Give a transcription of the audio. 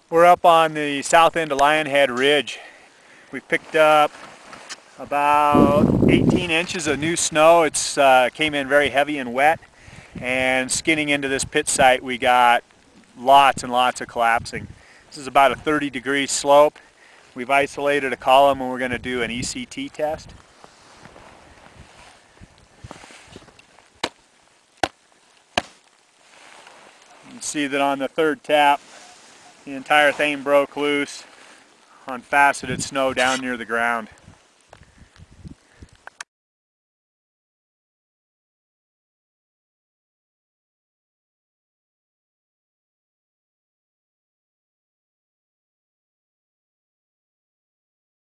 We're up on the south end of Lionhead Ridge. We picked up about 18 inches of new snow. It's came in very heavy and wet, and skinning into this pit site we got lots and lots of collapsing. This is about a 30-degree slope. We've isolated a column and we're going to do an ECT test. You can see that on the third tap the entire thing broke loose on faceted snow down near the ground.